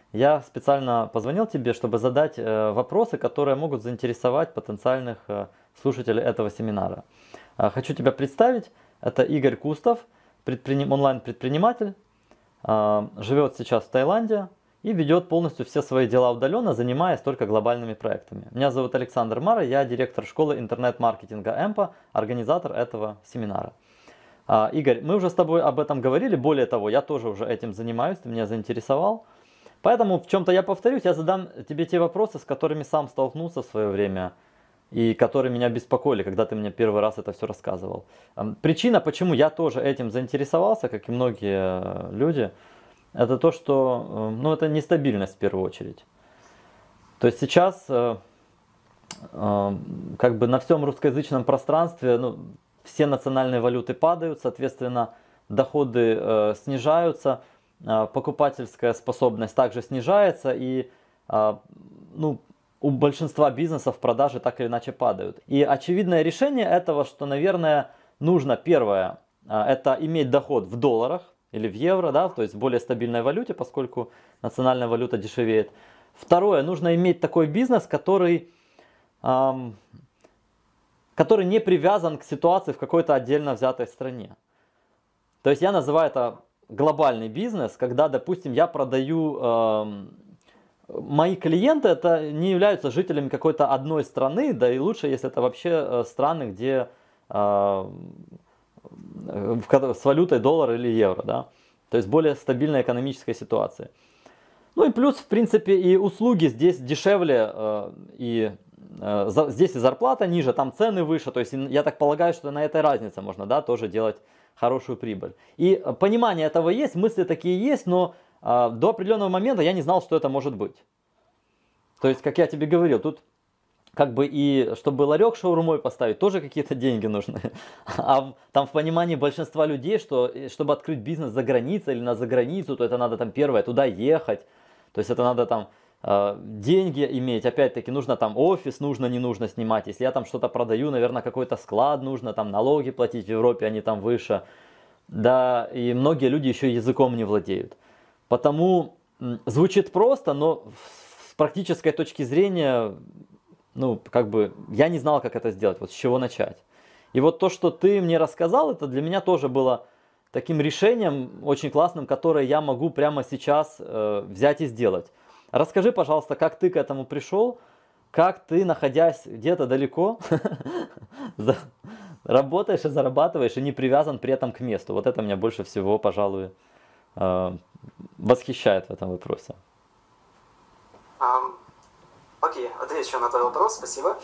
Я специально позвонил тебе, чтобы задать вопросы, которые могут заинтересовать потенциальных слушателей этого семинара. Хочу тебя представить. Это Игорь Кустов, онлайн-предприниматель, живет сейчас в Таиланде и ведет полностью все свои дела удаленно, занимаясь только глобальными проектами. Меня зовут Александр Мара, я директор школы интернет-маркетинга ЭМПА, организатор этого семинара. Игорь, мы уже с тобой об этом говорили, более того, я тоже уже этим занимаюсь, ты меня заинтересовал. Поэтому в чем-то я повторюсь, я задам тебе те вопросы, с которыми сам столкнулся в свое время и которые меня беспокоили, когда ты мне первый раз это все рассказывал. Причина, почему я тоже этим заинтересовался, как и многие люди, это то, что это нестабильность в первую очередь. То есть сейчас как бы на всем русскоязычном пространстве все национальные валюты падают, соответственно, доходы снижаются, покупательская способность также снижается, и у большинства бизнесов продажи так или иначе падают. И очевидное решение этого, что, наверное, нужно первое, это иметь доход в долларах или в евро, да, то есть в более стабильной валюте, поскольку национальная валюта дешевеет. Второе, нужно иметь такой бизнес, который не привязан к ситуации в какой-то отдельно взятой стране. То есть я называю это глобальный бизнес, когда, допустим, я продаю... Мои клиенты это не являются жителями какой-то одной страны, да и лучше, если это вообще страны, где с валютой доллар или евро, да, то есть более стабильная экономическая ситуация. Ну и плюс, в принципе, и услуги здесь дешевле, здесь и зарплата ниже, там цены выше, то есть я так полагаю, что на этой разнице можно, да, тоже делать хорошую прибыль. И понимание этого есть, мысли такие есть, но до определенного момента я не знал, что это может быть. То есть, как я тебе говорил, тут как бы и чтобы ларек шаурмой поставить, тоже какие-то деньги нужны. А там в понимании большинства людей, что чтобы открыть бизнес за границей или на заграницу, то это надо там первое туда ехать. То есть это надо там деньги иметь, опять-таки нужно там офис, нужно, не нужно снимать. Если я там что-то продаю, наверное, какой-то склад нужно, там налоги платить в Европе, они там выше. Да, и многие люди еще языком не владеют. Потому звучит просто, но с практической точки зрения, я не знал, как это сделать, вот с чего начать. И вот то, что ты мне рассказал, это для меня тоже было таким решением очень классным, которое я могу прямо сейчас взять и сделать. Расскажи, пожалуйста, как ты к этому пришел, как ты, находясь где-то далеко, работаешь и зарабатываешь, и не привязан при этом к месту. Вот это меня больше всего, пожалуй, восхищает в этом вопросе. Окей, отвечу на твой вопрос, спасибо.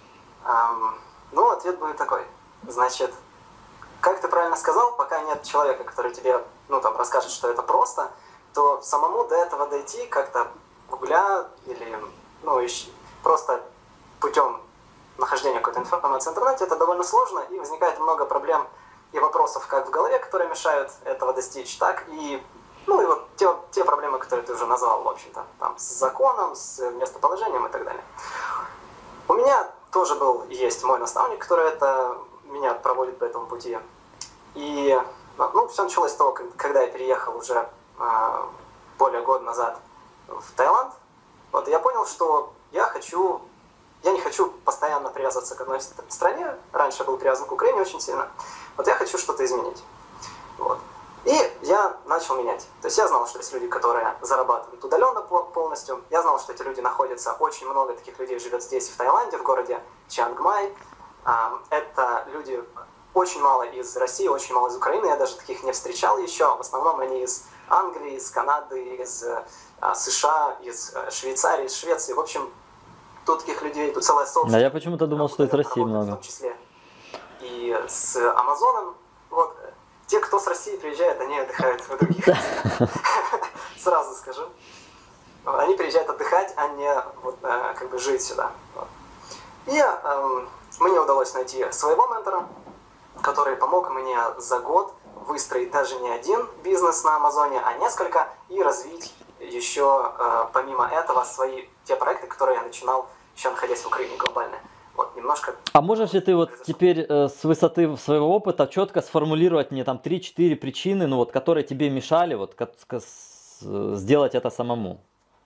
Ответ будет такой. Значит, как ты правильно сказал, пока нет человека, который тебе, расскажет, что это просто, то самому до этого дойти как-то гугля или, просто путем нахождения какой-то информации в интернете, это довольно сложно, и возникает много проблем и вопросов как в голове, которые мешают этого достичь, так и те проблемы, которые ты уже назвал, в общем-то, там, с законом, с местоположением и так далее. У меня тоже есть мой наставник, который меня проводит по этому пути. И, все началось с того, когда я переехал уже более года назад в Таиланд. Вот, я понял, что я не хочу постоянно привязываться к одной стране. Раньше я был привязан к Украине очень сильно. Вот я хочу что-то изменить. Вот. И я начал менять. То есть я знал, что есть люди, которые зарабатывают удаленно полностью. Я знал, что эти люди находятся, очень много таких людей живет здесь, в Таиланде, в городе Чангмай. Это люди очень мало из России, очень мало из Украины. Я даже таких не встречал еще. В основном они из Англии, из Канады, из США, из Швейцарии, из Швеции. В общем, тут таких людей, тут целая сообщество. А я почему-то думал, что из России много. В том числе и с Амазоном. Вот. Те, кто с России приезжает, они отдыхают в других местах. Сразу скажу. Они приезжают отдыхать, а не жить сюда. И мне удалось найти своего ментора, который помог мне за год выстроить даже не один бизнес на Амазоне, а несколько, и развить еще помимо этого те проекты, которые я начинал, еще находясь в Украине глобально. Вот, немножко... А можешь ли ты вот теперь с высоты своего опыта четко сформулировать мне там 3-4 причины, которые тебе мешали сделать это самому?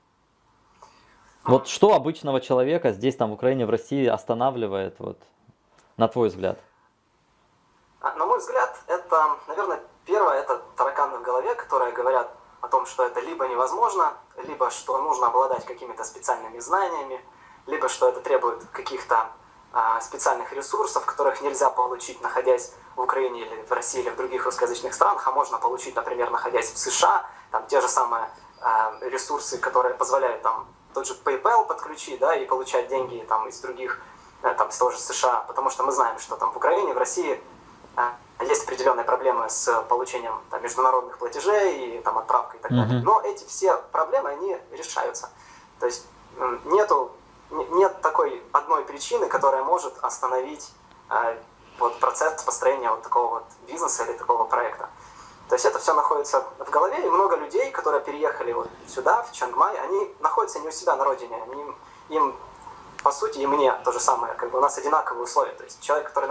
Вот что обычного человека здесь, там, в Украине, в России останавливает, вот, на твой взгляд? На мой взгляд, это, наверное, первое, это тараканы в голове, которые говорят о том, что это либо невозможно, либо что нужно обладать какими-то специальными знаниями, либо что это требует каких-то специальных ресурсов, которых нельзя получить, находясь в Украине или в России или в других русскоязычных странах, а можно получить, например, находясь в США, там те же самые ресурсы, которые позволяют там тот же PayPal подключить, да, и получать деньги там из других, там с того же США, потому что мы знаем, что там в Украине, в России есть определенные проблемы с получением там, международных платежей и там, отправкой и так далее. Но эти все проблемы, они решаются. То есть нет такой одной причины, которая может остановить вот, процесс построения вот такого вот бизнеса или такого проекта. То есть это все находится в голове, и много людей, которые переехали вот сюда, в Чангмай, они находятся не у себя на родине. Им по сути, и мне то же самое. Как бы у нас одинаковые условия. То есть человек, который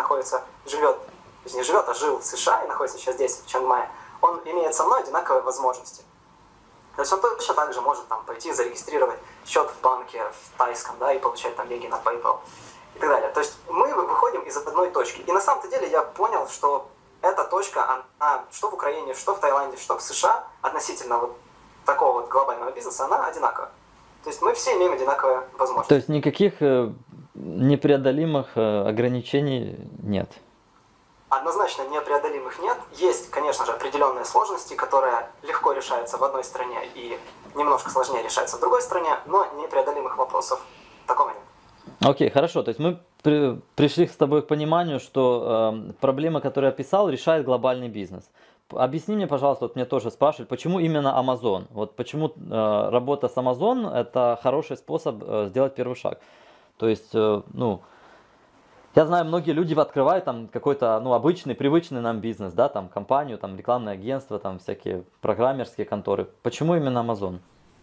не живет, а жил в США и находится сейчас здесь, в Чангмае, он имеет со мной одинаковые возможности. То есть он точно так же может там, пойти зарегистрировать счет в банке, в тайском, да, и получать там деньги на PayPal и так далее. То есть мы выходим из одной точки. И на самом-то деле я понял, что эта точка, она что в Украине, что в Таиланде, что в США, относительно вот такого вот глобального бизнеса, она одинаковая. То есть мы все имеем одинаковые возможности. То есть никаких непреодолимых ограничений нет? Однозначно непреодолимых нет. Есть, конечно же, определенные сложности, которые легко решаются в одной стране и немножко сложнее решаются в другой стране, но непреодолимых вопросов такого нет. Окей, хорошо. То есть мы пришли с тобой к пониманию, что проблемы, которые я описал, решает глобальный бизнес. Объясни мне, пожалуйста, вот мне тоже спрашивают, почему именно Amazon? Вот почему работа с Amazon это хороший способ сделать первый шаг? То есть, я знаю, многие люди открывают там какой-то, обычный, привычный нам бизнес, да, там компанию, там рекламное агентство, там всякие программерские конторы. Почему именно Amazon?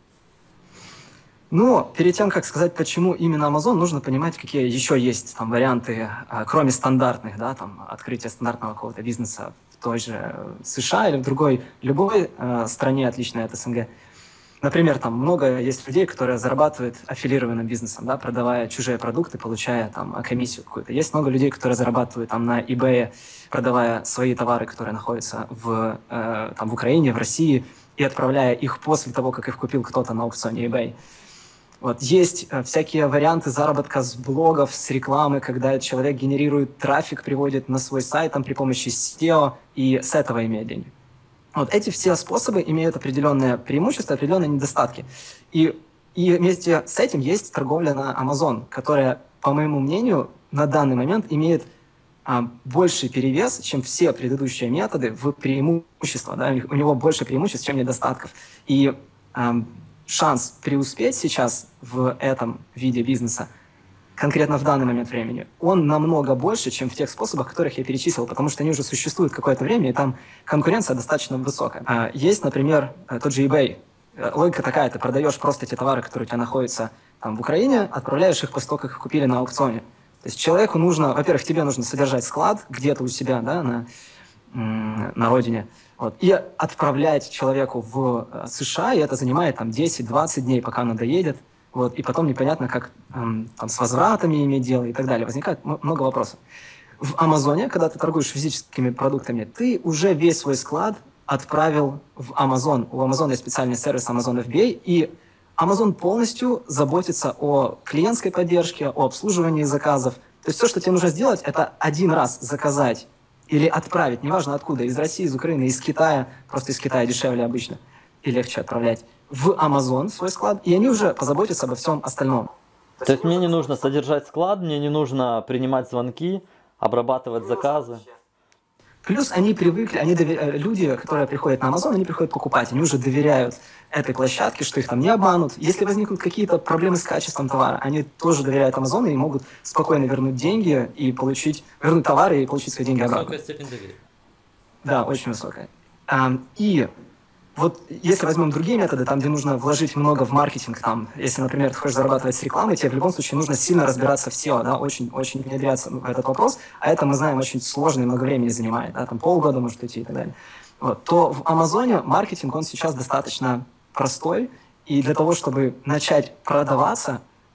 Перед тем, как сказать, почему именно Amazon, нужно понимать, какие еще есть там варианты, кроме стандартных, да, там открытия стандартного какого-то бизнеса в той же США или в другой, любой стране, отличной от СНГ. Например, там много есть людей, которые зарабатывают аффилированным бизнесом, да, продавая чужие продукты, получая там комиссию какую-то. Есть много людей, которые зарабатывают там на eBay, продавая свои товары, которые находятся в Украине, в России, и отправляя их после того, как их купил кто-то на аукционе eBay. Вот. Есть всякие варианты заработка с блогов, с рекламы, когда человек генерирует трафик, приводит на свой сайт там, при помощи SEO и с этого имеет деньги. Вот эти все способы имеют определенные преимущества, определенные недостатки. И вместе с этим есть торговля на Amazon, которая, по моему мнению, на данный момент имеет больший перевес, чем все предыдущие методы в преимущество. Да? У него больше преимуществ, чем недостатков. И шанс преуспеть сейчас в этом виде бизнеса, конкретно в данный момент времени, он намного больше, чем в тех способах, которых я перечислил, потому что они уже существуют какое-то время, и там конкуренция достаточно высокая. Есть, например, тот же eBay. Логика такая, ты продаешь просто те товары, которые у тебя находятся там, в Украине, отправляешь их после того, как их купили на аукционе. То есть человеку нужно, во-первых, тебе нужно содержать склад где-то у себя, да, на родине, вот, и отправлять человеку в США, и это занимает там 10-20 дней, пока она доедет. Вот, и потом непонятно, как там, с возвратами иметь дело и так далее. Возникает много вопросов. В Амазоне, когда ты торгуешь физическими продуктами, ты уже весь свой склад отправил в Amazon. У Amazon есть специальный сервис Amazon FBA, и Amazon полностью заботится о клиентской поддержке, о обслуживании заказов. То есть все, что тебе нужно сделать, это один раз заказать или отправить, неважно откуда, из России, из Украины, из Китая, просто из Китая дешевле обычно и легче отправлять, в Amazon свой склад, и они уже позаботятся обо всем остальном. То есть мне не нужно содержать склад, мне не нужно принимать звонки, обрабатывать заказы. Плюс они привыкли, люди, которые приходят на Amazon, они приходят покупать, они уже доверяют этой площадке, что их там не обманут. Если возникнут какие-то проблемы с качеством товара, они тоже доверяют Amazon и могут спокойно вернуть деньги и вернуть товары и получить свои деньги обратно. Высокая степень доверия. Да, очень высокая. И вот если возьмем другие методы, там, где нужно вложить много в маркетинг, там, если, например, ты хочешь зарабатывать с рекламой, тебе в любом случае нужно сильно разбираться в SEO, да, очень внедряться в этот вопрос, а это, мы знаем, очень сложно и много времени занимает, да, там полгода может идти и так далее. Вот, то в Амазоне маркетинг, он сейчас достаточно простой, и для того, чтобы начать продаваться,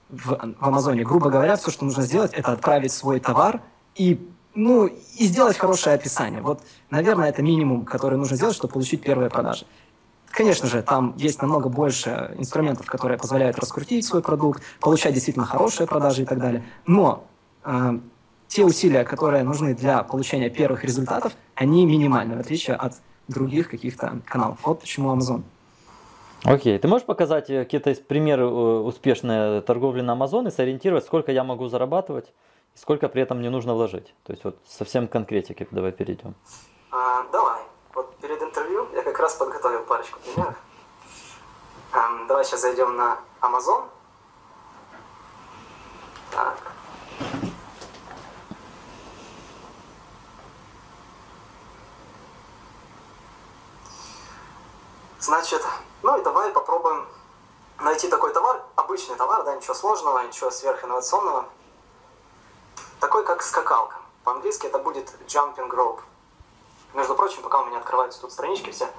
в Амазоне. Грубо говоря, все, что нужно сделать, это отправить свой товар и сделать хорошее описание. Вот, наверное, это минимум, который нужно сделать, чтобы получить первые продажи. Конечно же, там есть намного больше инструментов, которые позволяют раскрутить свой продукт, получать действительно хорошие продажи и так далее. Но те усилия, которые нужны для получения первых результатов, они минимальны, в отличие от других каких-то каналов. Вот почему Amazon. Окей, ты можешь показать какие-то примеры успешной торговли на Amazon и сориентировать, сколько я могу зарабатывать и сколько при этом мне нужно вложить? То есть вот совсем конкретики давай перейдем. Давай. Вот перед интервью я как раз подготовил парочку примеров. Давай сейчас зайдем на Amazon. Так. Значит, ну и давай попробуем найти такой товар, обычный товар, да, ничего сложного, ничего сверхинновационного. Такой, как скакалка. По-английски это будет jumping rope. Между прочим, пока у меня открываются тут странички все,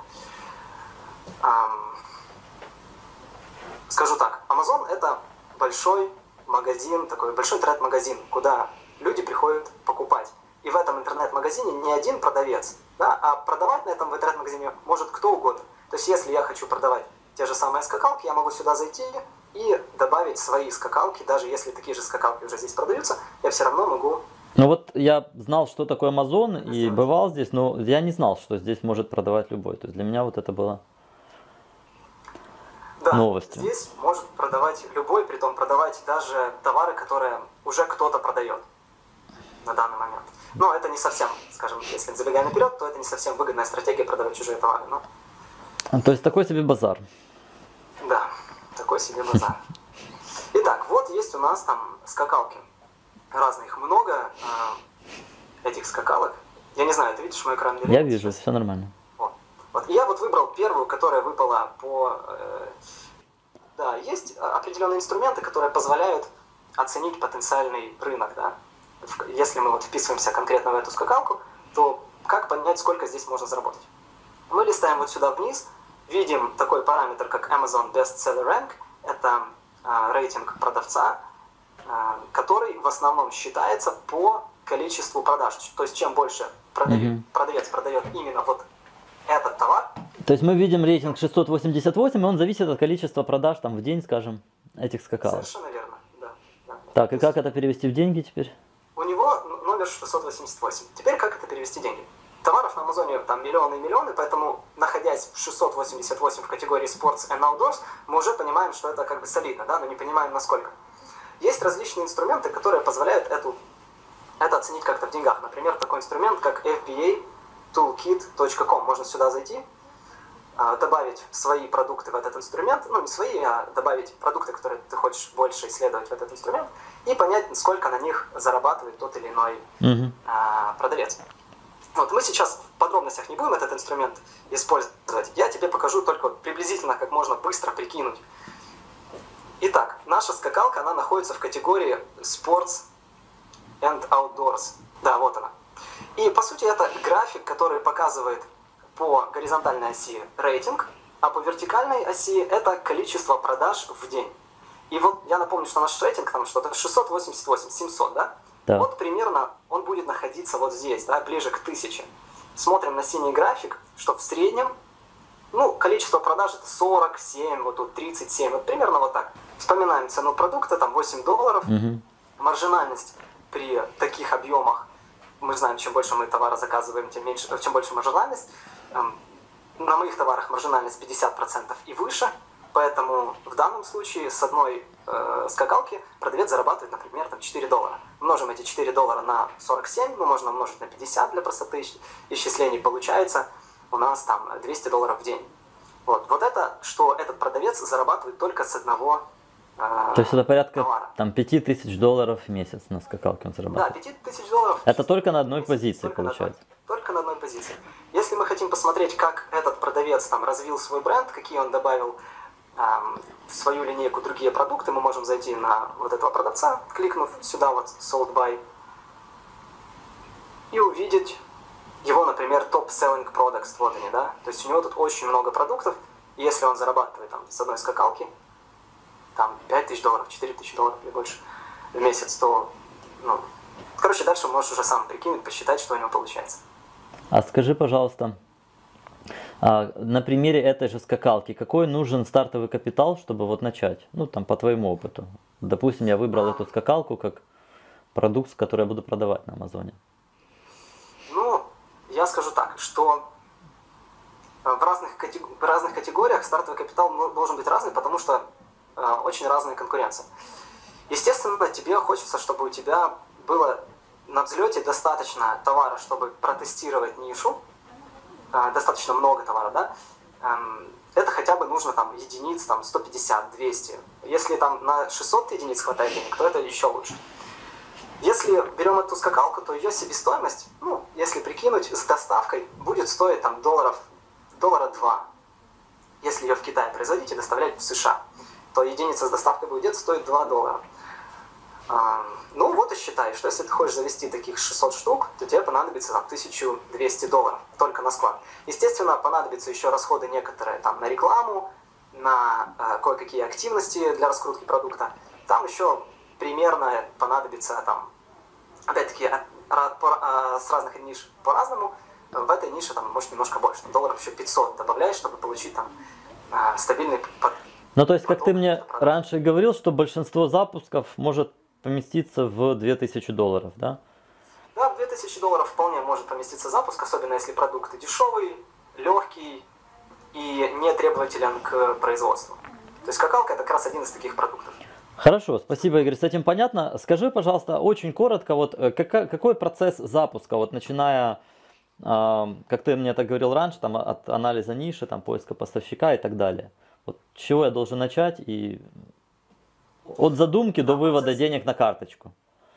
скажу так, Amazon это большой магазин, такой большой интернет-магазин, куда люди приходят покупать. И в этом интернет-магазине не один продавец, да, а продавать на этом интернет-магазине может кто угодно. То есть если я хочу продавать те же самые скакалки, я могу сюда зайти и добавить свои скакалки, даже если такие же скакалки уже здесь продаются, я все равно могу... Ну вот я знал, что такое Amazon и бывал здесь, но я не знал, что здесь может продавать любой. То есть для меня вот это было новостью. Здесь может продавать любой, притом продавать даже товары, которые уже кто-то продает на данный момент. Но это не совсем, скажем, если забегая наперед, то это не совсем выгодная стратегия продавать чужие товары. Но... То есть такой себе базар. Да, такой себе базар. Итак, вот есть у нас там скакалки. Разных, их много, этих скакалок. Я не знаю, ты видишь мой экран? Я вижу, все нормально. Вот. И я вот выбрал первую, которая выпала по... Да, есть определенные инструменты, которые позволяют оценить потенциальный рынок, да. Если мы вот вписываемся конкретно в эту скакалку, то как понять, сколько здесь можно заработать? Мы листаем вот сюда вниз, видим такой параметр, как Amazon Best Seller Rank. Это рейтинг продавца, который в основном считается по количеству продаж. То есть чем больше продавец продает именно вот этот товар. То есть мы видим рейтинг 688, и он зависит от количества продаж там в день, скажем, этих скакалок. Совершенно верно, да. Так, и как это перевести в деньги теперь? У него номер 688. Теперь как это перевести в деньги? Товаров на Амазоне там миллионы и миллионы, поэтому, находясь в 688 в категории Sports and Outdoors, мы уже понимаем, что это как бы солидно, да, но не понимаем насколько. Есть различные инструменты, которые позволяют это оценить как-то в деньгах. Например, такой инструмент, как FBAtoolkit.com. Можно сюда зайти, добавить свои продукты в этот инструмент, ну не свои, а добавить продукты, которые ты хочешь больше исследовать в этот инструмент, и понять, сколько на них зарабатывает тот или иной продавец. Вот мы сейчас в подробностях не будем этот инструмент использовать. Я тебе покажу только приблизительно, как можно быстро прикинуть. Итак, наша скакалка, она находится в категории Sports and Outdoors. Да, вот она. И по сути это график, который показывает по горизонтальной оси рейтинг, а по вертикальной оси это количество продаж в день. И вот я напомню, что наш рейтинг там что-то 688, 700, да? Да. Вот примерно он будет находиться вот здесь, да, ближе к 1000. Смотрим на синий график, что в среднем, ну, количество продаж это 47, вот тут 37, вот примерно вот так. Вспоминаем цену продукта, там $8. Маржинальность при таких объемах, мы знаем, чем больше мы товара заказываем, тем больше маржинальность. На моих товарах маржинальность 50% и выше, поэтому в данном случае с одной скакалки продавец зарабатывает, например, там $4. Множим эти $4 на 47, ну, можно умножить на 50 для простоты исчислений, получается у нас там $200 в день. Вот это, что этот продавец зарабатывает только с одного То есть это порядка товара. там $5000 в месяц на скакалке он зарабатывает. Да, $5000. Это только на одной позиции получается. Только на одной позиции. Если мы хотим посмотреть, как этот продавец там развил свой бренд, какие он добавил в свою линейку другие продукты, мы можем зайти на вот этого продавца, кликнув сюда вот Sold By, и увидеть его, например, Top Selling Products, вот они, да? То есть у него тут очень много продуктов, и если он зарабатывает там с одной скакалки, там 5000 долларов, 4000 долларов или больше в месяц, то, ну, короче, дальше можешь уже сам прикинуть, посчитать, что у него получается. А скажи, пожалуйста, на примере этой же скакалки, какой нужен стартовый капитал, чтобы вот начать? Ну, там, по твоему опыту. Допустим, я выбрал эту скакалку как продукт, который я буду продавать на Амазоне. Ну, я скажу так, что в разных категориях стартовый капитал должен быть разный, потому что очень разная конкуренция. Естественно, тебе хочется, чтобы у тебя было на взлете достаточно товара, чтобы протестировать нишу, достаточно много товара, да? Это хотя бы нужно там единиц, там 150, 200. Если там на 600 единиц хватает денег, то это еще лучше. Если берем эту скакалку, то ее себестоимость, ну, если прикинуть, с доставкой будет стоить там $2. Если ее в Китае производить и доставлять в США, то единица с доставкой будет стоить $2. Ну вот и считай, что если ты хочешь завести таких 600 штук, то тебе понадобится там $1200 только на склад. Естественно, понадобятся еще расходы некоторые там на рекламу, на кое-какие активности для раскрутки продукта. Там еще примерно понадобится там, опять-таки, с разных ниш по-разному. В этой нише там может немножко больше, долларов еще 500 добавляешь, чтобы получить там стабильный Ну, то есть, как ты мне раньше говорил, что большинство запусков может поместиться в $2000, да? Да, в $2000 вполне может поместиться запуск, особенно если продукт дешевый, легкий и не требователен к производству. То есть скакалка это как раз один из таких продуктов. Хорошо, спасибо, Игорь, с этим понятно. Скажи, пожалуйста, очень коротко, вот какой процесс запуска, вот начиная, как ты мне так говорил раньше, там, от анализа ниши, там, поиска поставщика и так далее. Вот с чего я должен начать и от задумки до вывода денег на карточку?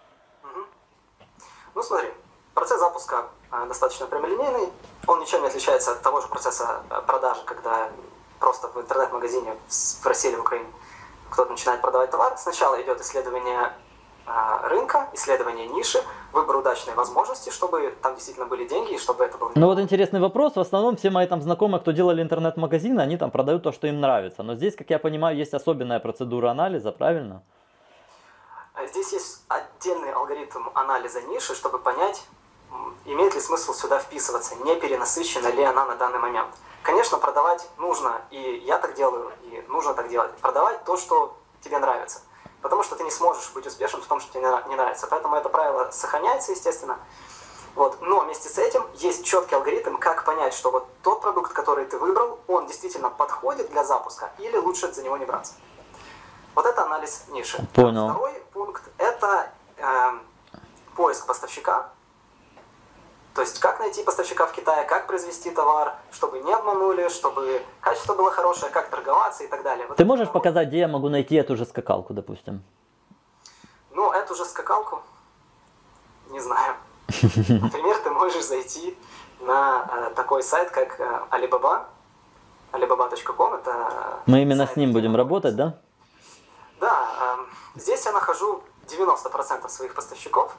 Ну смотри, процесс запуска достаточно прямолинейный, он ничем не отличается от того же процесса продажи, когда просто в интернет-магазине в России или в Украине кто-то начинает продавать товар. Сначала идет исследование рынка, исследование ниши, выбор удачной возможности, чтобы там действительно были деньги и чтобы это было... Ну вот интересный вопрос. В основном все мои там знакомые, кто делали интернет-магазины, они там продают то, что им нравится. Но здесь, как я понимаю, есть особенная процедура анализа, правильно? Здесь есть отдельный алгоритм анализа ниши, чтобы понять, имеет ли смысл сюда вписываться, не перенасыщена ли она на данный момент. Конечно, продавать нужно, и я так делаю, и нужно так делать. Продавать то, что тебе нравится. Потому что ты не сможешь быть успешным в том, что тебе не нравится. Поэтому это правило сохраняется, естественно. Вот. Но вместе с этим есть четкий алгоритм, как понять, что вот тот продукт, который ты выбрал, он действительно подходит для запуска, или лучше за него не браться. Вот это анализ ниши. Понял. Второй пункт – это поиск поставщика. То есть, как найти поставщика в Китае, как произвести товар, чтобы не обманули, чтобы качество было хорошее, как торговаться и так далее. Вот ты можешь показать, где я могу найти эту же скакалку, допустим? Ну, эту же скакалку, не знаю. Например, ты можешь зайти на такой сайт, как Alibaba, alibaba.com. Это мы именно сайт, с ним будем работать, да? Да, здесь я нахожу 90% своих поставщиков.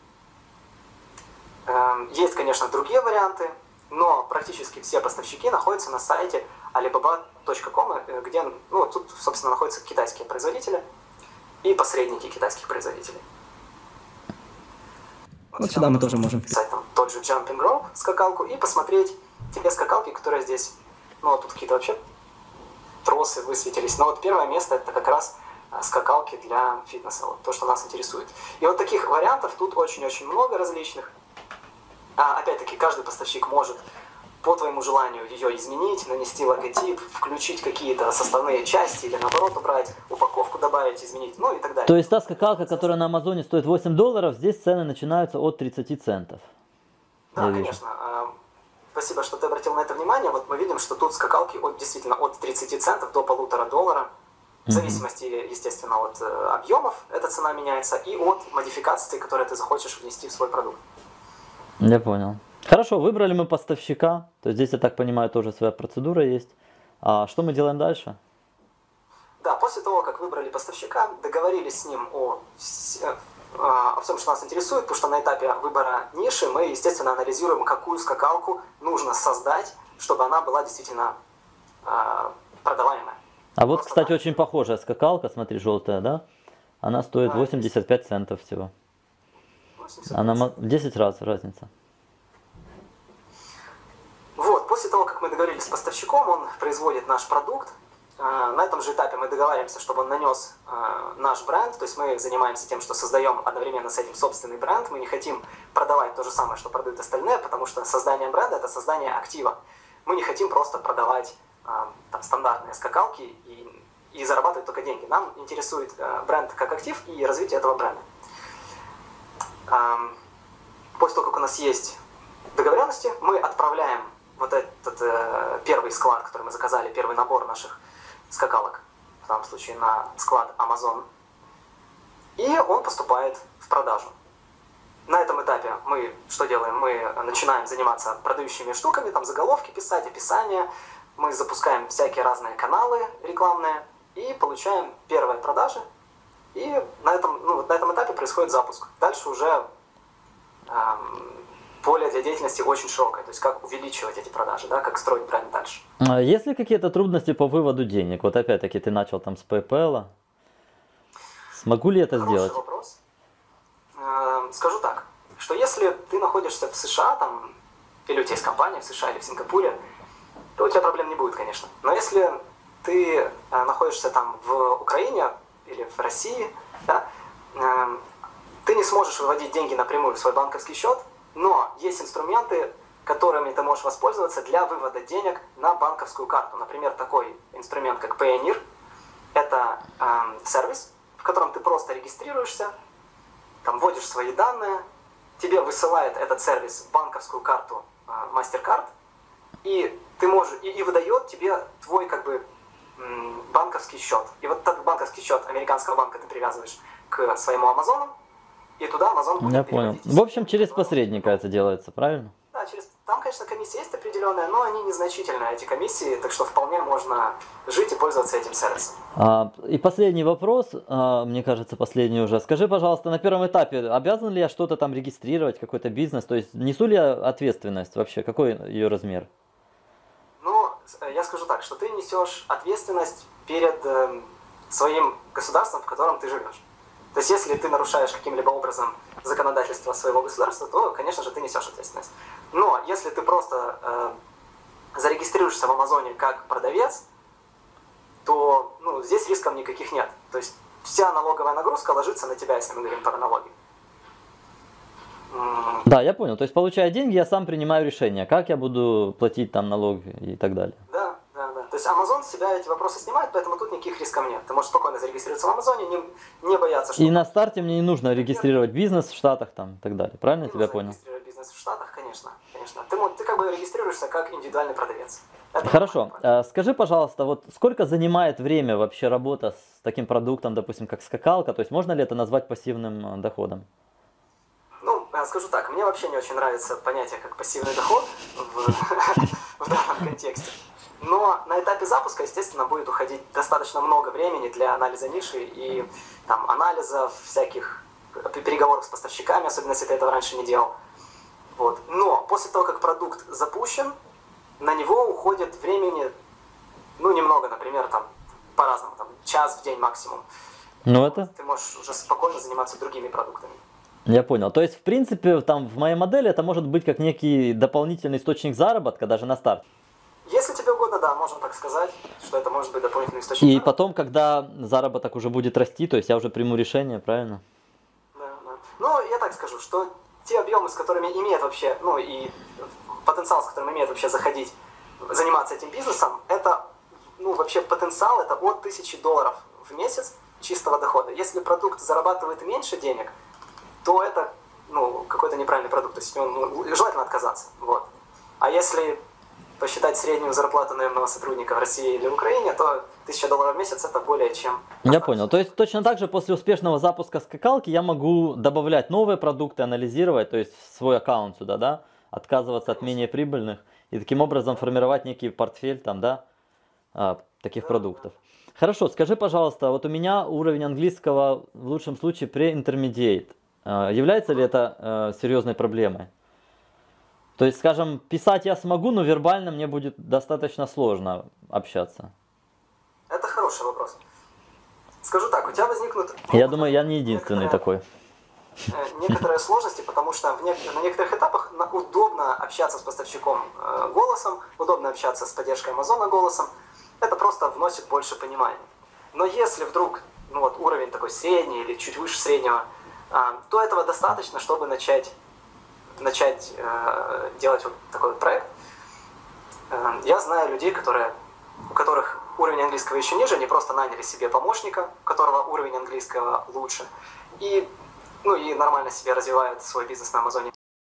Есть, конечно, другие варианты, но практически все поставщики находятся на сайте alibaba.com, где, ну, тут, собственно, находятся китайские производители и посредники китайских производителей. Вот сюда мы тоже можем Писать там тот же Jumping Rope, скакалку, и посмотреть те скакалки, которые здесь, ну, тут какие-то вообще тросы высветились. Но вот первое место это как раз скакалки для фитнеса, вот то, что нас интересует. И вот таких вариантов тут очень-очень много различных. Опять-таки, каждый поставщик может по твоему желанию ее изменить, нанести логотип, включить какие-то составные части или наоборот убрать, упаковку добавить, изменить, ну и так далее. То есть та скакалка, которая на Амазоне стоит $8, здесь цены начинаются от 30 центов. Да, конечно. Спасибо, что ты обратил на это внимание. Вот мы видим, что тут скакалки действительно от 30 центов до $1,5. В зависимости, естественно, от объемов эта цена меняется и от модификации, которые ты захочешь внести в свой продукт. Я понял. Хорошо, выбрали мы поставщика. То есть здесь, я так понимаю, тоже своя процедура есть. А что мы делаем дальше? Да, после того, как выбрали поставщика, договорились с ним о всем, что нас интересует, потому что на этапе выбора ниши мы, естественно, анализируем, какую скакалку нужно создать, чтобы она была действительно продаваемая. А вот, Просто кстати, так. очень похожая скакалка, смотри, желтая, да? Она стоит Да, 85 центов всего. 85 Она центов. в 10 раз разница. Вот, после того, как мы договорились с поставщиком, он производит наш продукт. На этом же этапе мы договариваемся, чтобы он нанес наш бренд, то есть мы занимаемся тем, что создаем одновременно с этим собственный бренд. Мы не хотим продавать то же самое, что продают остальные, потому что создание бренда – это создание актива. Мы не хотим просто продавать там, стандартные скакалки и зарабатывать только деньги. Нам интересует бренд как актив и развитие этого бренда. После того, как у нас есть договоренности, мы отправляем вот этот первый склад, который мы заказали, первый набор наших скакалок, в данном случае на склад Amazon, и он поступает в продажу. На этом этапе мы что делаем? Мы начинаем заниматься продающими штуками, там заголовки писать, описание, мы запускаем всякие разные каналы рекламные и получаем первые продажи, и на этом этапе происходит запуск. Дальше уже поле для деятельности очень широкое, то есть как увеличивать эти продажи, да, как строить бренд дальше. А есть ли какие-то трудности по выводу денег? Вот опять-таки ты начал там с PayPal. Смогу ли это сделать? Хороший вопрос. Скажу так, что если ты находишься в США, там, или у тебя есть компания в США или в Сингапуре, то у тебя проблем не будет, конечно. Но если ты находишься там в Украине или в России, да, ты не сможешь выводить деньги напрямую в свой банковский счет, но есть инструменты, которыми ты можешь воспользоваться для вывода денег на банковскую карту. Например, такой инструмент, как Payoneer. Это сервис, в котором ты просто регистрируешься, там вводишь свои данные, тебе высылает этот сервис банковскую карту MasterCard, и ты можешь и выдает тебе твой как бы банковский счет. И вот этот банковский счет американского банка ты привязываешь к своему Амазону, и туда Amazon будет Я понял. переводить. В общем, через посредника это делается, правильно? Да, там, конечно, комиссия есть определенная, но они незначительные, эти комиссии, так что вполне можно жить и пользоваться этим сервисом. И последний вопрос, мне кажется, последний уже. Скажи, пожалуйста, на первом этапе обязан ли я что-то там регистрировать, какой-то бизнес? То есть несу ли я ответственность вообще? Какой ее размер? Ну, я скажу так, что ты несешь ответственность перед своим государством, в котором ты живешь. То есть, если ты нарушаешь каким-либо образом законодательство своего государства, то, конечно же, ты несешь ответственность. Но если ты просто зарегистрируешься в Амазоне как продавец, то здесь рисков никаких нет. То есть, вся налоговая нагрузка ложится на тебя, если мы говорим про налоги. Да, я понял. То есть, получая деньги, я сам принимаю решение, как я буду платить там налоги и так далее. Да. То есть Amazon с себя эти вопросы снимает, поэтому тут никаких рисков нет. Ты можешь спокойно зарегистрироваться в Амазоне, не бояться, что... И на старте мне не нужно регистрировать бизнес в Штатах там и так далее. Правильно я тебя понял? Регистрировать бизнес в Штатах, конечно. Ты как бы регистрируешься как индивидуальный продавец. Это Хорошо. нормально. Скажи, пожалуйста, вот сколько занимает время вообще работа с таким продуктом, допустим, как скакалка? То есть можно ли это назвать пассивным доходом? Скажу так, мне вообще не очень нравится понятие как пассивный доход в данном контексте. Но на этапе запуска, естественно, будет уходить достаточно много времени для анализа ниши и там, анализа всяких переговоров с поставщиками, особенно если ты этого раньше не делал. Вот. Но после того, как продукт запущен, на него уходит времени, немного, например, там, по-разному, там, час в день максимум. Ты можешь уже спокойно заниматься другими продуктами. Я понял. То есть, в принципе, там в моей модели это может быть как некий дополнительный источник заработка даже на старте. Если тебе угодно, да, можно так сказать, что это может быть дополнительный источник И заработка. потом, когда заработок уже будет расти, то есть я уже приму решение, правильно? Да. Я так скажу, что те объемы, с которыми имеет вообще, и потенциал, с которым имеет вообще заниматься этим бизнесом, это, вообще потенциал, это от $1000 в месяц чистого дохода. Если продукт зарабатывает меньше денег, то это, какой-то неправильный продукт, то есть желательно отказаться, вот. А если посчитать среднюю зарплату наемного сотрудника в России или в Украине, то $1000 в месяц это более чем... Я понял. То есть точно так же после успешного запуска скакалки я могу добавлять новые продукты, анализировать, то есть в свой аккаунт сюда, да, отказываться от менее прибыльных и таким образом формировать некий портфель там, да, таких продуктов. Хорошо, скажи, пожалуйста, вот у меня уровень английского в лучшем случае pre-intermediate. Является ли это серьезной проблемой? То есть, скажем, писать я смогу, но вербально мне будет достаточно сложно общаться. Это хороший вопрос. Скажу так, у тебя возникнут... Я думаю, я не единственный такой. Некоторые сложности, потому что на некоторых этапах удобно общаться с поставщиком голосом, удобно общаться с поддержкой Амазона голосом. Это просто вносит больше понимания. Но если вдруг уровень такой средний или чуть выше среднего, то этого достаточно, чтобы начать делать вот такой вот проект. Я знаю людей, у которых уровень английского еще ниже, они просто наняли себе помощника, у которого уровень английского лучше, и нормально себе развивают свой бизнес на Амазоне.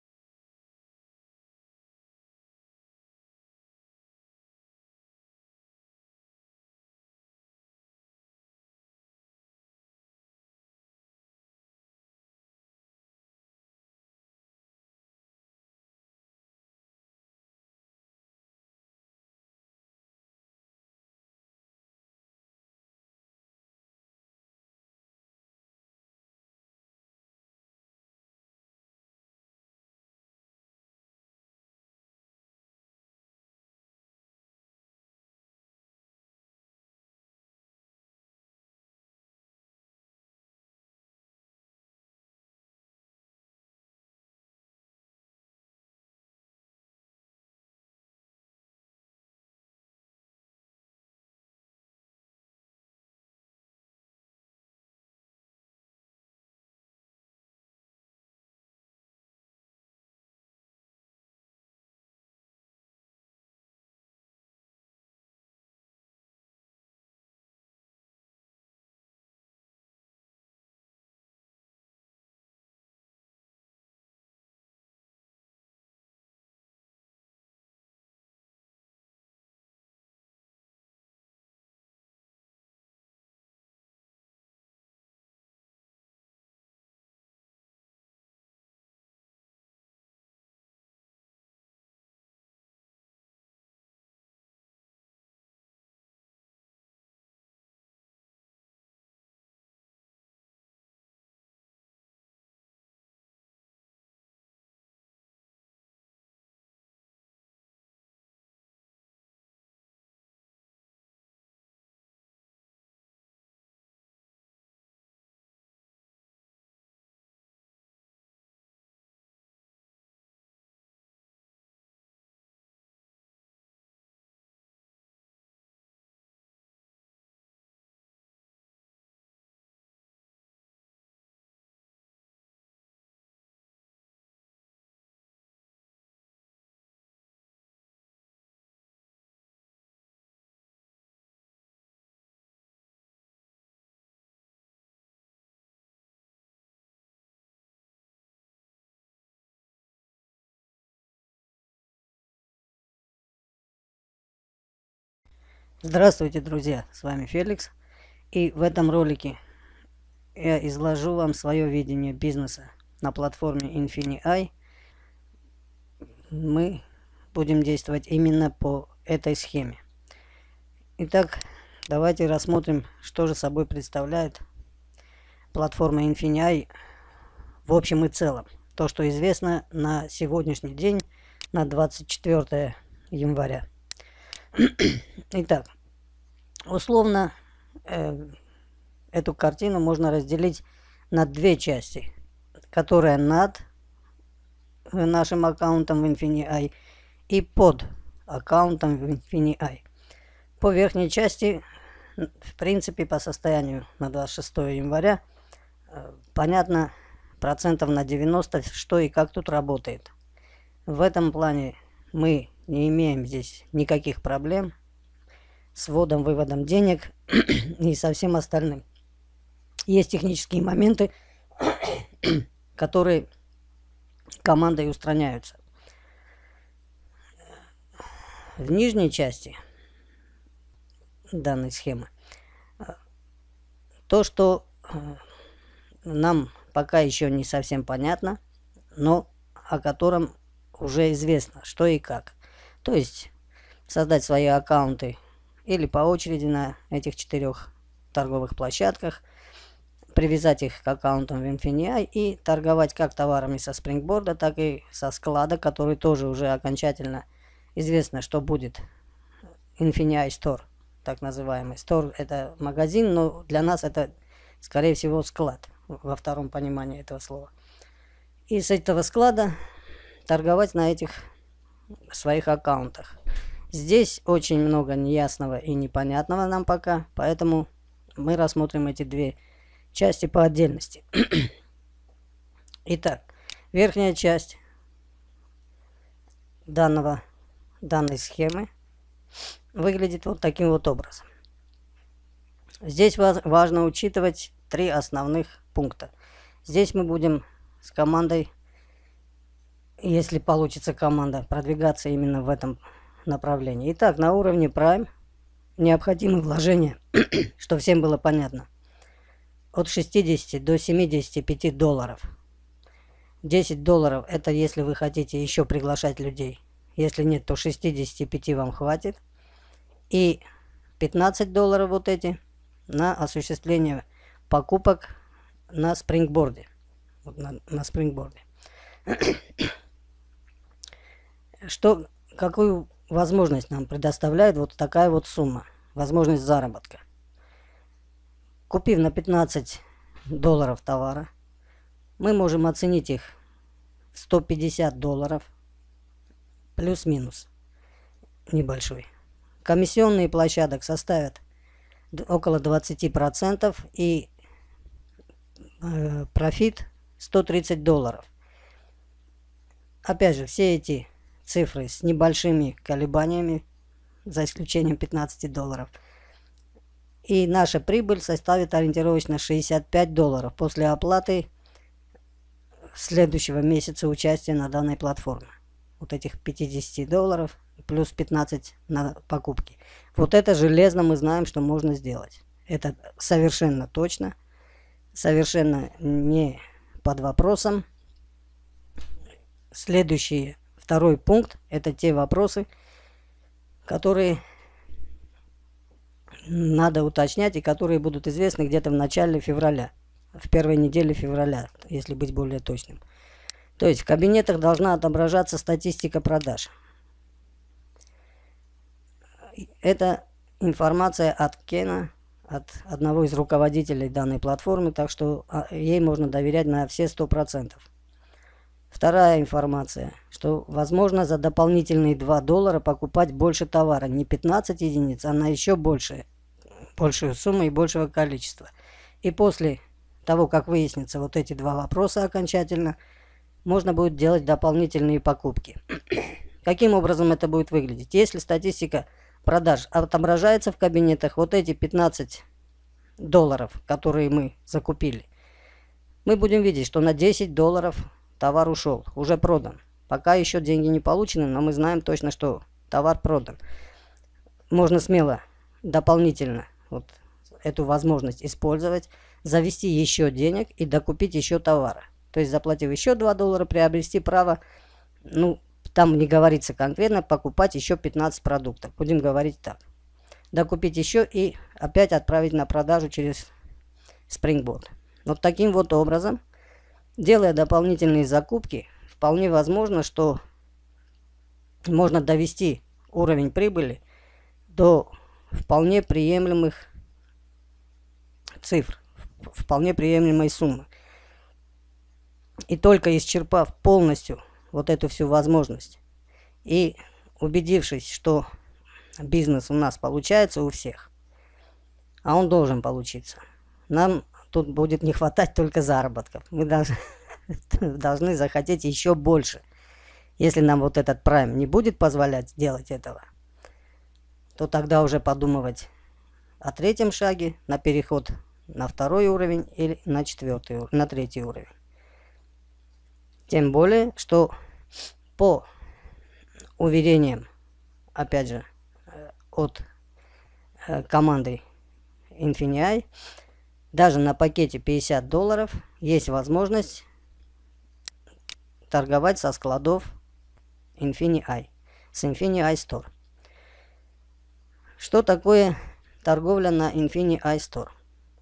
Здравствуйте, друзья! С вами Феликс. И в этом ролике я изложу вам свое видение бизнеса на платформе Infinii. Мы будем действовать именно по этой схеме. Итак, давайте рассмотрим, что же собой представляет платформа Infinii в общем и целом. То, что известно на сегодняшний день, на 24 января. Итак, условно эту картину можно разделить на две части, которая над нашим аккаунтом в Infinii и под аккаунтом в Infinii. По верхней части, в принципе, по состоянию на 26 января, понятно процентов на 90, что и как тут работает. В этом плане мы не имеем здесь никаких проблем с вводом-выводом денег и со всем остальным. Есть технические моменты, которые командой устраняются. В нижней части данной схемы то, что нам пока еще не совсем понятно, но о котором уже известно, что и как. То есть создать свои аккаунты или по очереди на этих 4 торговых площадках, привязать их к аккаунтам в Infinii и торговать как товарами со Springboard, так и со склада, который тоже уже окончательно известно, что будет Infinii Store. так называемый. Store – это магазин, но для нас это, скорее всего, склад, во втором понимании этого слова. И с этого склада торговать на этих своих аккаунтах. Здесь очень много неясного и непонятного нам пока, поэтому мы рассмотрим эти две части по отдельности. Итак, верхняя часть данной схемы выглядит вот таким вот образом. Здесь важно учитывать три основных пункта. Здесь мы будем с командой, если получится команда, продвигаться именно в этом направлении. Итак, на уровне Prime необходимы вложения, что всем было понятно, от 60 до 75 долларов. 10 долларов это если вы хотите еще приглашать людей. Если нет, то 65 вам хватит. И 15 долларов вот эти на осуществление покупок на спрингборде. Вот на спрингборде. Какую возможность нам предоставляет вот такая вот сумма? Возможность заработка. Купив на 15 долларов товара, мы можем оценить их в 150 долларов, плюс-минус небольшой. Комиссионные площадок составят около 20% и профит 130 долларов. Опять же, все эти цифры с небольшими колебаниями, за исключением 15 долларов. И наша прибыль составит ориентировочно 65 долларов после оплаты следующего месяца участия на данной платформе. Вот этих 50 долларов плюс 15 на покупки. Вот это железно мы знаем, что можно сделать. Это совершенно точно, совершенно не под вопросом. Следующий, второй пункт, это те вопросы, которые надо уточнять и которые будут известны где-то в начале февраля, в первой неделе февраля, если быть более точным. То есть в кабинетах должна отображаться статистика продаж. Это информация от Кена, от одного из руководителей данной платформы, так что ей можно доверять на все 100%. Вторая информация, что возможно за дополнительные 2 доллара покупать больше товара, не 15 единиц, а на еще большую сумму и большего количества. И после того, как выяснится вот эти два вопроса окончательно, можно будет делать дополнительные покупки. Каким образом это будет выглядеть? Если статистика продаж отображается в кабинетах, вот эти 15 долларов, которые мы закупили, мы будем видеть, что на 10 долларов товар ушел, уже продан. Пока еще деньги не получены, но мы знаем точно, что товар продан. Можно смело дополнительно вот эту возможность использовать, завести еще денег и докупить еще товара. То есть, заплатив еще 2 доллара, приобрести право, ну, там не говорится конкретно, покупать еще 15 продуктов. Будем говорить так. Докупить еще и опять отправить на продажу через Springboard. Вот таким вот образом, делая дополнительные закупки, вполне возможно, что можно довести уровень прибыли до вполне приемлемых цифр, вполне приемлемой суммы. И только исчерпав полностью вот эту всю возможность и убедившись, что бизнес у нас получается у всех, а он должен получиться, нам тут будет не хватать только заработков. Мы должны захотеть еще больше. Если нам вот этот Prime не будет позволять делать этого, то тогда уже подумывать о третьем шаге, на переход на второй уровень или на третий уровень. Тем более, что по уверениям, опять же, от команды Infinii, даже на пакете 50 долларов есть возможность торговать со складов Infinii, с Infinii Store. Что такое торговля на Infinii Store?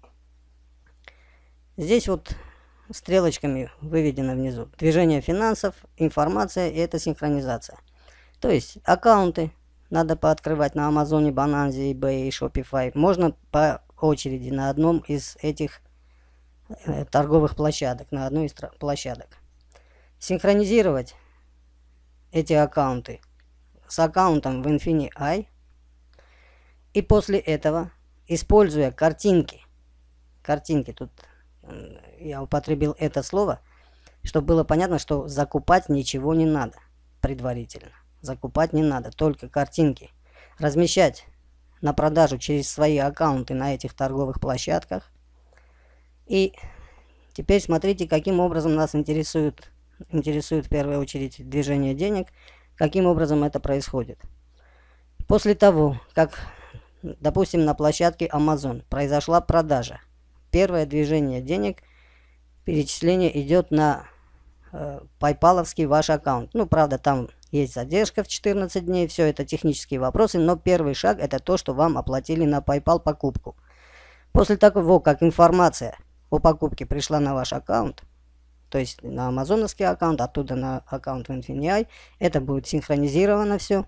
Здесь вот стрелочками выведено внизу движение финансов, информация и это синхронизация. То есть аккаунты надо пооткрывать на Амазоне, Bonanza, eBay и Shopify. Можно по очереди на одном из этих торговых площадок, на одной из площадок. Синхронизировать эти аккаунты с аккаунтом в InfiniEye. И после этого, используя картинки, тут я употребил это слово, чтобы было понятно, что закупать ничего не надо предварительно. Закупать не надо, только картинки. Размещать на продажу через свои аккаунты на этих торговых площадках. И теперь смотрите, каким образом нас интересует в первую очередь движение денег, каким образом это происходит. После того, как, допустим, на площадке Amazon произошла продажа, первое движение денег, перечисление идет на PayPal-овский ваш аккаунт. Ну, правда, там есть задержка в 14 дней, все это технические вопросы, но первый шаг это то, что вам оплатили на PayPal покупку. После того, как информация о покупке пришла на ваш аккаунт, то есть на амазоновский аккаунт, оттуда на аккаунт в InfiniEye, это будет синхронизировано все.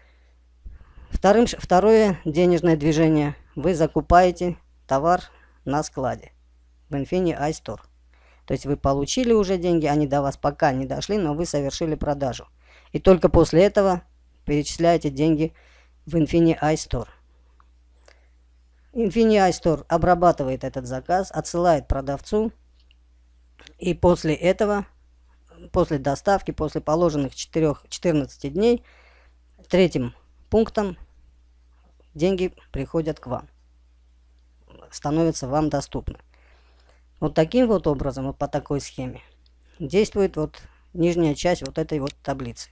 Второе денежное движение. Вы закупаете товар на складе в InfiniEye Store. То есть вы получили уже деньги, они до вас пока не дошли, но вы совершили продажу. И только после этого перечисляете деньги в InfiniEye Store. InfiniEye Store обрабатывает этот заказ, отсылает продавцу. И после этого, после доставки, после положенных 14 дней, третьим пунктом деньги приходят к вам, становятся вам доступны. Вот таким вот образом, вот по такой схеме, действует вот нижняя часть вот этой вот таблицы.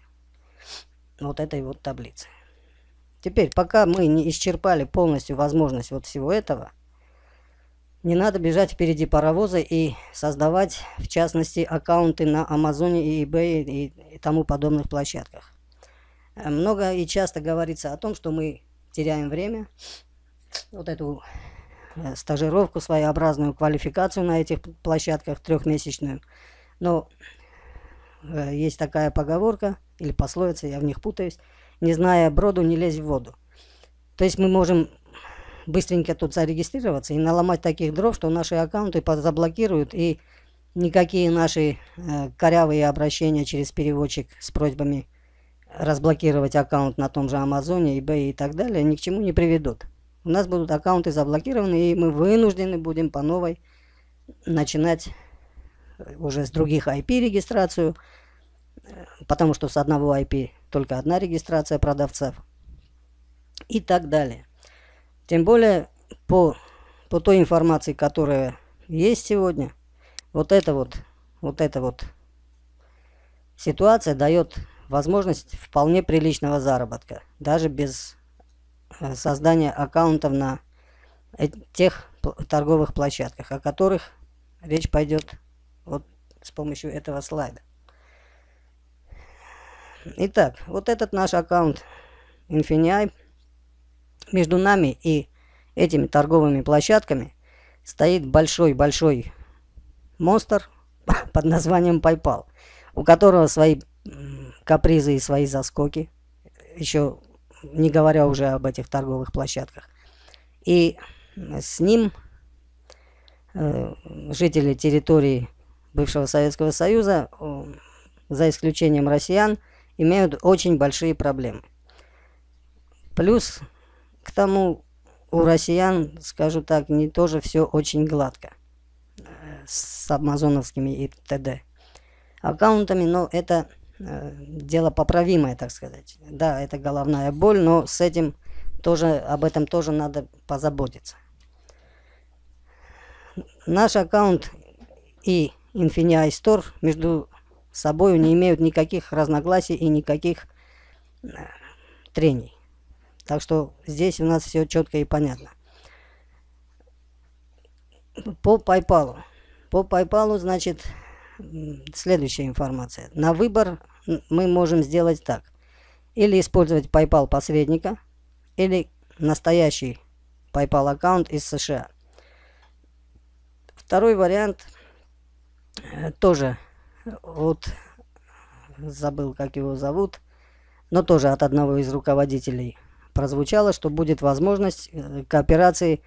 Теперь, пока мы не исчерпали полностью возможность вот всего этого, не надо бежать впереди паровоза и создавать, в частности, аккаунты на Амазоне и eBay и тому подобных площадках. Много и часто говорится о том, что мы теряем время, вот эту стажировку, своеобразную квалификацию на этих площадках трехмесячную. Но есть такая поговорка или пословица, я в них путаюсь: не зная броду, не лезь в воду. То есть мы можем быстренько тут зарегистрироваться и наломать таких дров, что наши аккаунты заблокируют, и никакие наши корявые обращения через переводчик с просьбами разблокировать аккаунт на том же Амазоне, eBay и так далее ни к чему не приведут. У нас будут аккаунты заблокированы, и мы вынуждены будем по новой начинать уже с других IP регистрацию, потому что с одного IP только одна регистрация продавцов и так далее. Тем более по той информации, которая есть сегодня, вот эта вот ситуация дает возможность вполне приличного заработка, даже без создания аккаунтов на тех торговых площадках, о которых речь пойдет вот с помощью этого слайда. Итак, вот этот наш аккаунт InfiniEye. Между нами и этими торговыми площадками стоит большой-большой монстр под названием PayPal, у которого свои капризы и свои заскоки, еще не говоря уже об этих торговых площадках. И с ним жители территории бывшего Советского Союза, за исключением россиян, имеют очень большие проблемы. Плюс к тому, у россиян, скажу так, не тоже все очень гладко с амазоновскими и т.д. аккаунтами, но это дело поправимое, так сказать. Да, это головная боль, но с этим тоже, об этом тоже надо позаботиться. Наш аккаунт и InfiniEye Store между собой не имеют никаких разногласий и никаких трений. Так что здесь у нас все четко и понятно. По PayPal, значит, следующая информация. На выбор мы можем сделать так. Или использовать PayPal посредника, или настоящий PayPal аккаунт из США. Второй вариант тоже, вот забыл, как его зовут, но тоже от одного из руководителей прозвучало, что будет возможность кооперации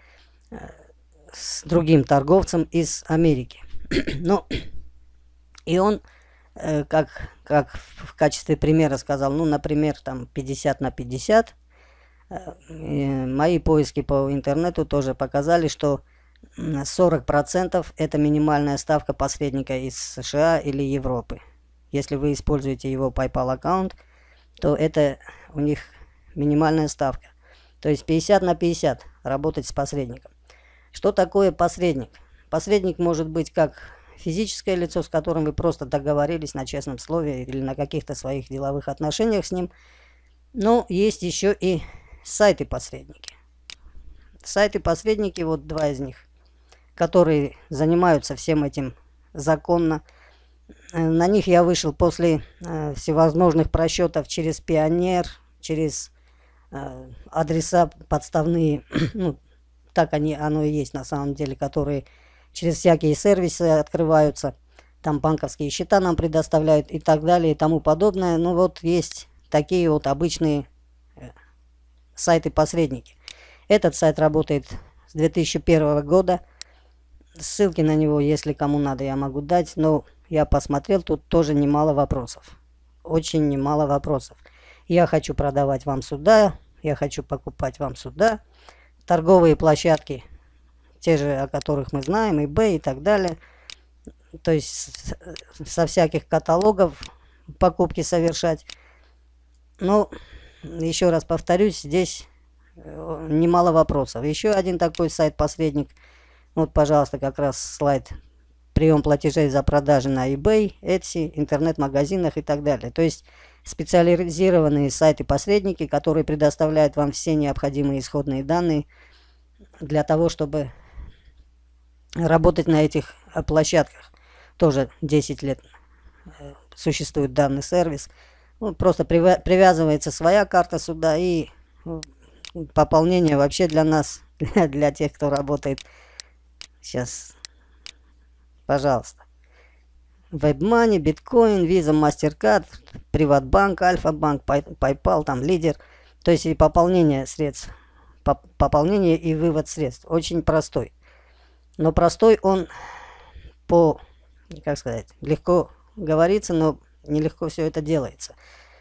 с другим торговцем из Америки. Ну, и он, как в качестве примера сказал, ну, например, там 50/50. Мои поиски по интернету тоже показали, что 40% это минимальная ставка посредника из США или Европы. Если вы используете его PayPal аккаунт, то это у них минимальная ставка. То есть 50/50 работать с посредником. Что такое посредник? Посредник может быть как физическое лицо, с которым вы просто договорились на честном слове или на каких-то своих деловых отношениях с ним. Но есть еще и сайты-посредники. Сайты-посредники, вот два из них, которые занимаются всем этим законно. На них я вышел после всевозможных просчетов через Пионер, через адреса подставные, ну, так оно и есть на самом деле, которые через всякие сервисы открываются, там банковские счета нам предоставляют и так далее и тому подобное. Ну вот есть такие вот обычные сайты-посредники. Этот сайт работает с 2001 года. Ссылки на него, если кому надо, я могу дать, но я посмотрел, тут тоже немало вопросов. Очень немало вопросов. Я хочу продавать вам сюда, я хочу покупать вам сюда. Торговые площадки, те же, о которых мы знаем, eBay и так далее. То есть со всяких каталогов покупки совершать. Но, еще раз повторюсь, здесь немало вопросов. Еще один такой сайт-посредник. Вот, пожалуйста, как раз слайд. Прием платежей за продажи на eBay, Etsy, интернет-магазинах и так далее. То есть специализированные сайты-посредники, которые предоставляют вам все необходимые исходные данные для того, чтобы работать на этих площадках. Тоже 10 лет существует данный сервис. Ну, просто привязывается своя карта сюда, и пополнение вообще для нас, для тех, кто работает. Сейчас, пожалуйста. WebMoney, Bitcoin, Visa, MasterCard, Приватбанк, Альфа-банк, PayPal, там лидер. То есть и пополнение средств. Пополнение и вывод средств. Очень простой. Но простой он по, как сказать, легко говорится, но нелегко все это делается.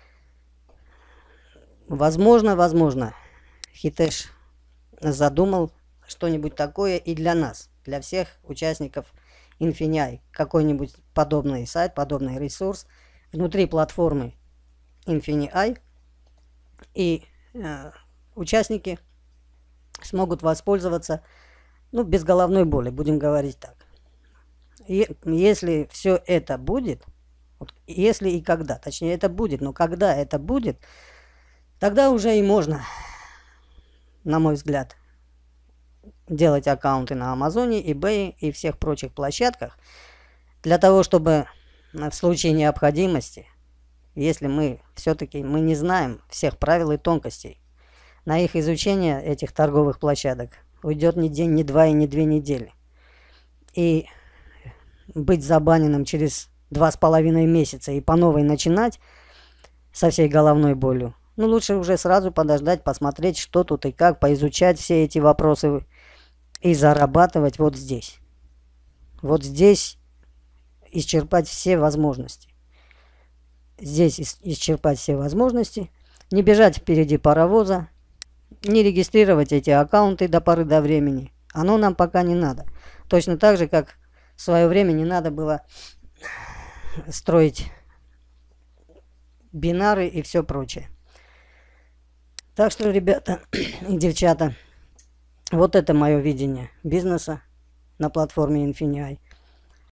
Возможно, Хитеш задумал что-нибудь такое и для нас, для всех участников Infinii, какой-нибудь подобный сайт, подобный ресурс внутри платформы Infinii, и участники смогут воспользоваться, ну, без головной боли, будем говорить так. И если все это будет, вот, если и когда, точнее это будет, но когда это будет, тогда уже и можно, на мой взгляд, делать аккаунты на Амазоне, eBay и всех прочих площадках, для того, чтобы в случае необходимости, если мы все-таки не знаем всех правил и тонкостей, на их изучение этих торговых площадок уйдет не день, не два и не 2 недели. И быть забаненным через 2,5 месяца и по новой начинать со всей головной болью, ну, лучше уже сразу подождать, посмотреть, что тут и как, поизучать все эти вопросы и зарабатывать вот здесь. Вот здесь исчерпать все возможности. Здесь исчерпать все возможности, не бежать впереди паровоза, не регистрировать эти аккаунты до поры до времени. Оно нам пока не надо. Точно так же, как в свое время не надо было строить бинары и все прочее. Так что, ребята и девчата, вот это мое видение бизнеса на платформе Infinii.